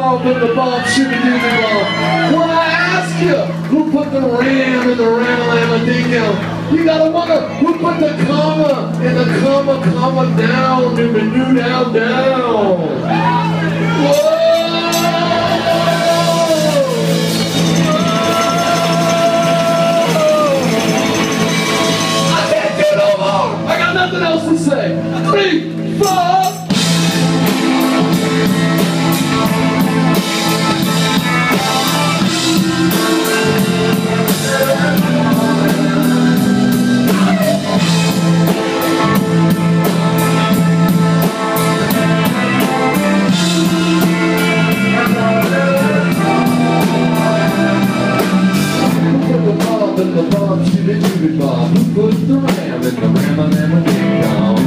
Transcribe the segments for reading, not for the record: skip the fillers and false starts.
bomb in the bomb, shimmy doomy bomb. When I ask you, who put the ram in the ram decal? You gotta wonder, who put the comma in the comma down in the new down? Whoa! I can't do no more! I got nothing else to say. 3, 4. The bomb, shoot it, bomb. Who put the ram in the ram ding dong?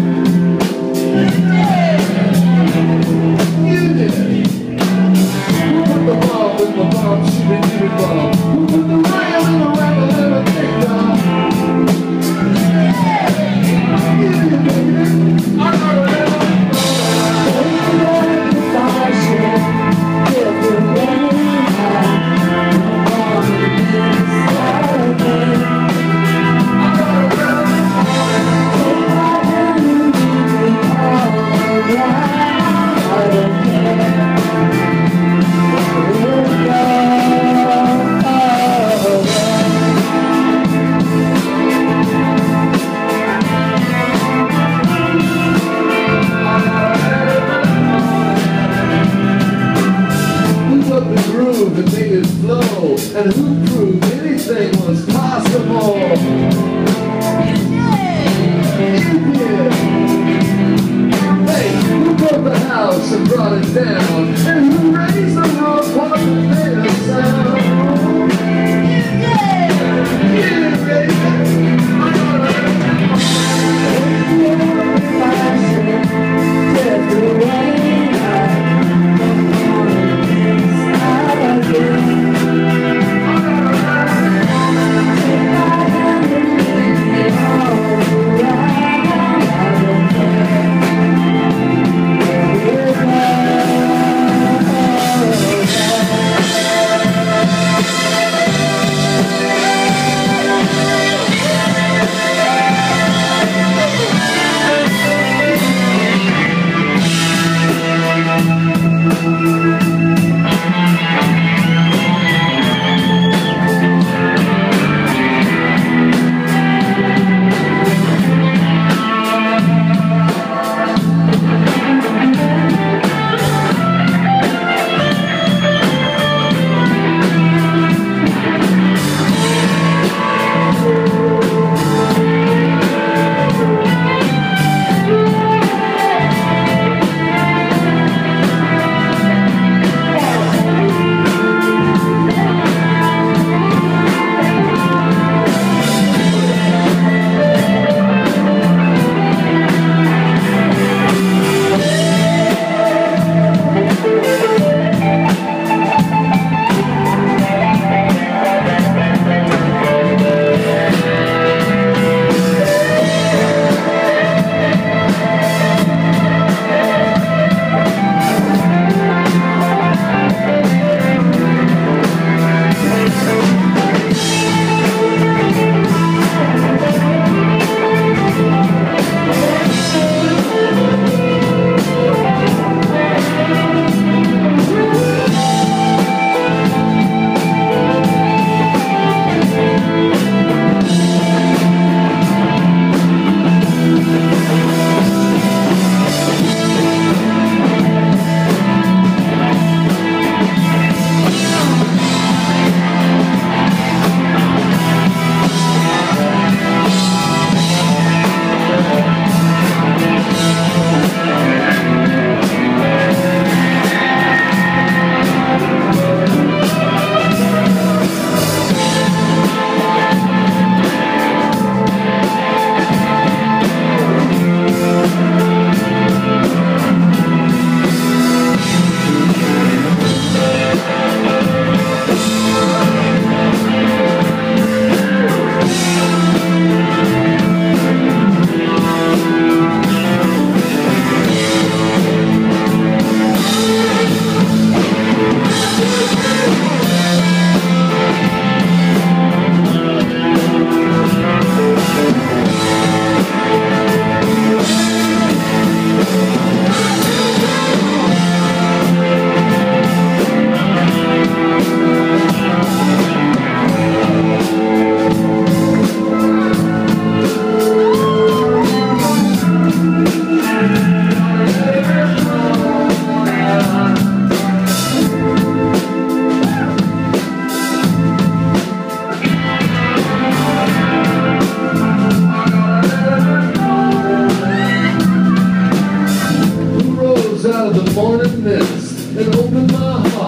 You did. Who put the bomb in the bomb, shoot it, bomb? Who put the ram in the ram ding dong? You did, baby. And made it flow, and who proved anything was possible? You did. Hey, who built the house and brought it down? And who raised the roof while it made a sound? You did, baby.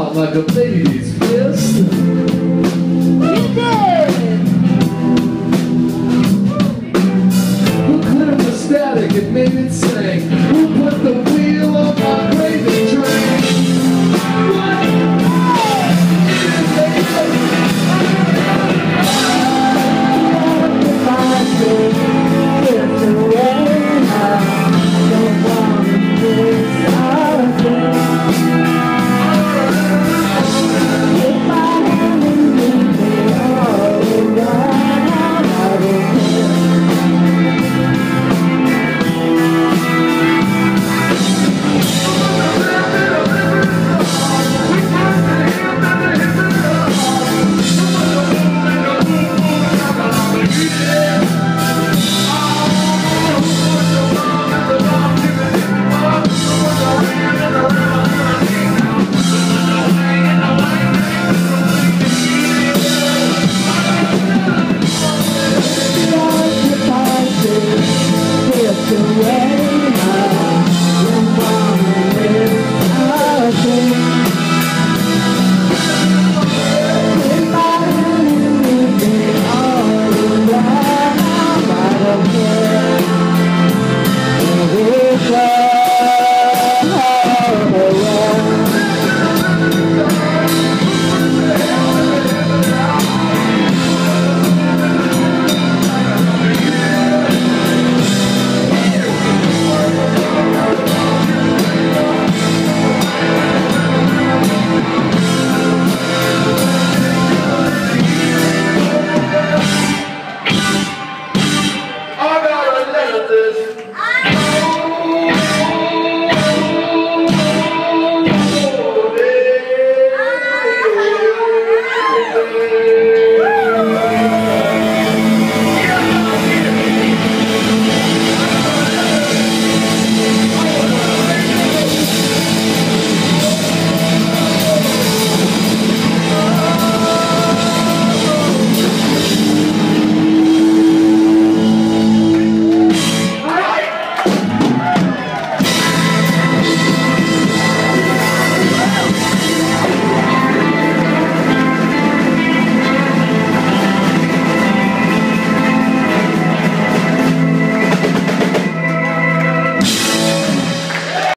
out like a baby's fist? You did! Who cleared the static and made it sing? Who put the